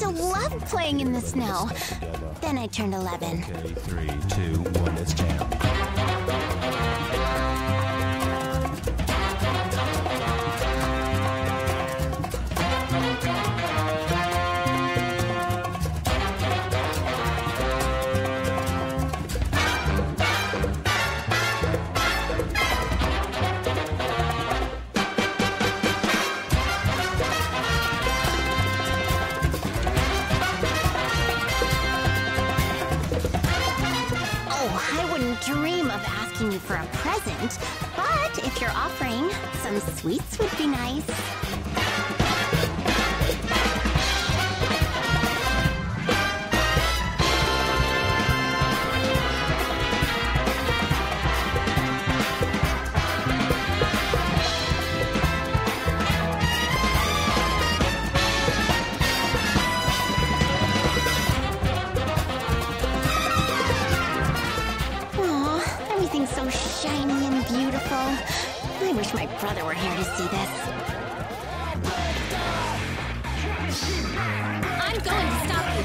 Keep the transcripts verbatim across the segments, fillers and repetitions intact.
to love playing in the snow. Then I turned eleven. Okay, three, two, one, let's jam. Dream of asking you for a present, but if you're offering, some sweets would be nice. So shiny and beautiful. I wish my brother were here to see this. I'm going to stop you.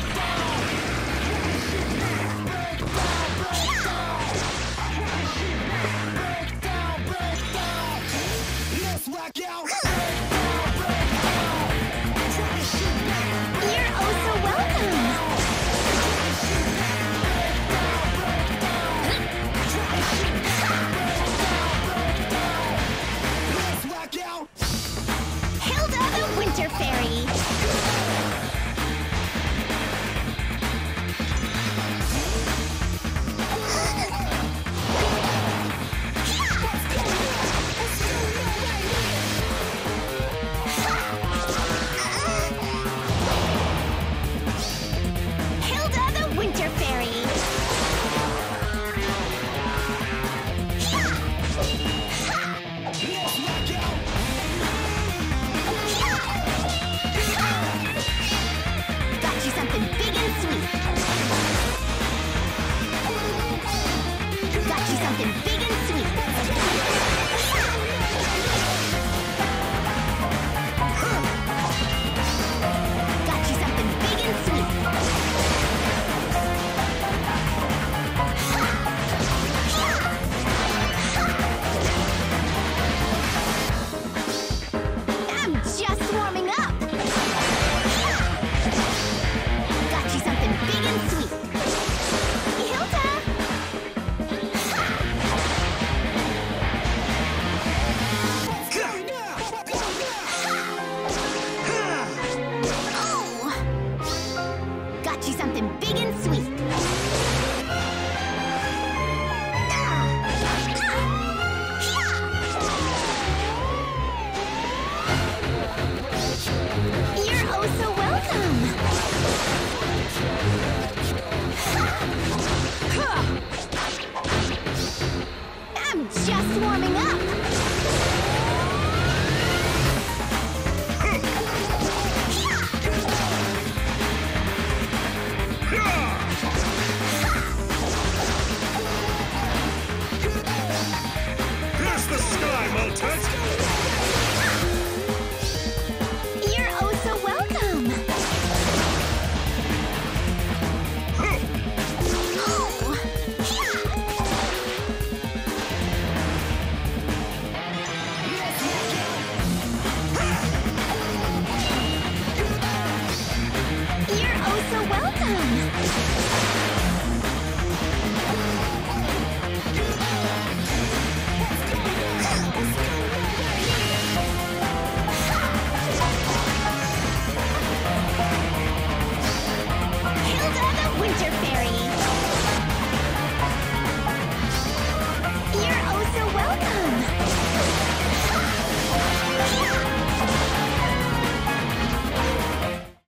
You're oh so welcome. Winter Fairy. Hilda the Winter Fairy. Something big and sweet. Got you something big and sweet. Got you something big and sweet. I'm just warming up. Big and sweet. Hilda! Oh! Got you something big and sweet. You're oh so welcome. I'm just warming up!